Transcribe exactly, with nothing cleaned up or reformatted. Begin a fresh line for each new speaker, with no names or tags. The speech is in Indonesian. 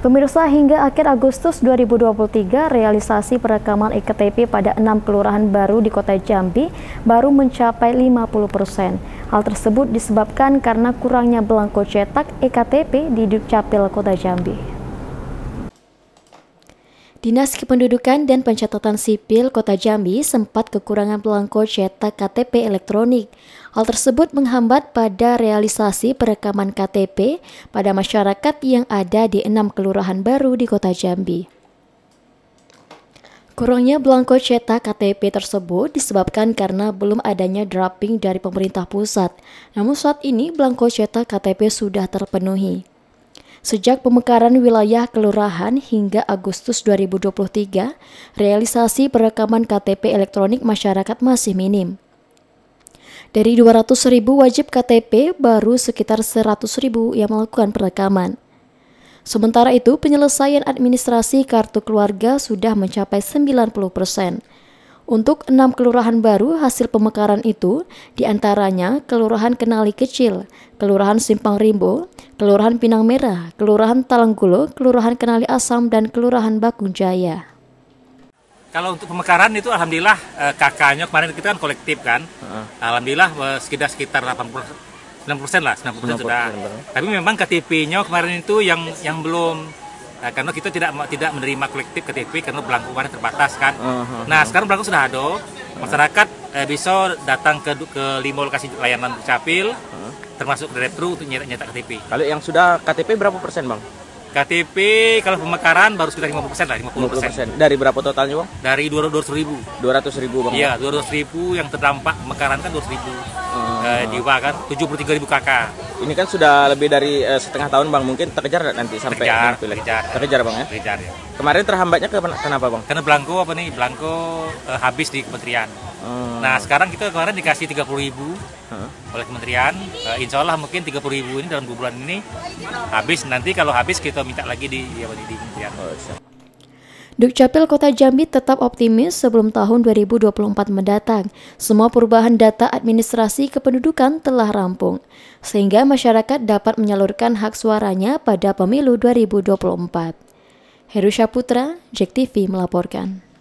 Pemirsa, hingga akhir Agustus dua ribu dua puluh tiga, realisasi perekaman E K T P pada enam kelurahan baru di Kota Jambi baru mencapai lima puluh persen. Hal tersebut disebabkan karena kurangnya belangko cetak E K T P di Dukcapil Kota Jambi. Dinas Kependudukan dan Pencatatan Sipil Kota Jambi sempat kekurangan belangko cetak K T P elektronik. Hal tersebut menghambat pada realisasi perekaman K T P pada masyarakat yang ada di enam kelurahan baru di Kota Jambi. Kurangnya belangko cetak K T P tersebut disebabkan karena belum adanya drafting dari pemerintah pusat. Namun saat ini belangko cetak K T P sudah terpenuhi. Sejak pemekaran wilayah kelurahan hingga Agustus dua ribu dua puluh tiga, realisasi perekaman K T P elektronik masyarakat masih minim. Dari dua ratus ribu wajib K T P, baru sekitar seratus ribu yang melakukan perekaman. Sementara itu, penyelesaian administrasi kartu keluarga sudah mencapai sembilan puluh persen. Untuk enam kelurahan baru hasil pemekaran itu, diantaranya Kelurahan Kenali Kecil, Kelurahan Simpang Rimbo, Kelurahan Pinang Merah, Kelurahan Talanggulo, Kelurahan Kenali Asam, dan Kelurahan Bakung Jaya.
Kalau untuk pemekaran itu alhamdulillah K K-nya kemarin kita kan kolektif kan, uh. alhamdulillah sekitar sekitar delapan puluh sembilan puluh persen lah, sembilan puluh persen sudah. Tapi memang K T P-nya kemarin itu yang yang belum. Nah, karena kita tidak tidak menerima kolektif K T P karena belangko kemarin terbatas kan. Uh, uh, nah, uh. sekarang belangko sudah ada. Masyarakat eh, bisa datang ke ke lima lokasi layanan Dukcapil, uh. termasuk drive-thru untuk nyetak, nyetak K T P.
Kalau yang sudah K T P berapa persen, Bang?
K T P kalau pemekaran baru sekitar lima puluh persen lah, lima puluh persen.
Dari berapa totalnya, Bang?
Dari dua ratus ribu.
dua ratus ribu, Bang?
Iya, dua ratus ribu yang terdampak pemekaran kan dua ratus ribu. Uh. Eh, jiwa kan tujuh puluh tiga ribu K K.
Ini kan sudah lebih dari uh, setengah tahun, Bang. Mungkin terkejar nanti sampai
terkejar, terkejar,
terkejar, Bang ya?
Terkejar, ya.
Kemarin terhambatnya kenapa, Bang?
Karena belangko apa nih? Belangko uh, habis di kementerian. Hmm. Nah, sekarang kita kemarin dikasih tiga puluh ribu hmm. oleh kementerian. Uh, insya Allah mungkin tiga puluh ribu ini dalam dua bulan ini habis. Nanti kalau habis kita minta lagi di, ya, di, di kementerian. Oh,
Dukcapil Kota Jambi tetap optimis sebelum tahun dua ribu dua puluh empat mendatang. Semua perubahan data administrasi kependudukan telah rampung, sehingga masyarakat dapat menyalurkan hak suaranya pada pemilu dua ribu dua puluh empat. Heru Syaputra, Jek T V melaporkan.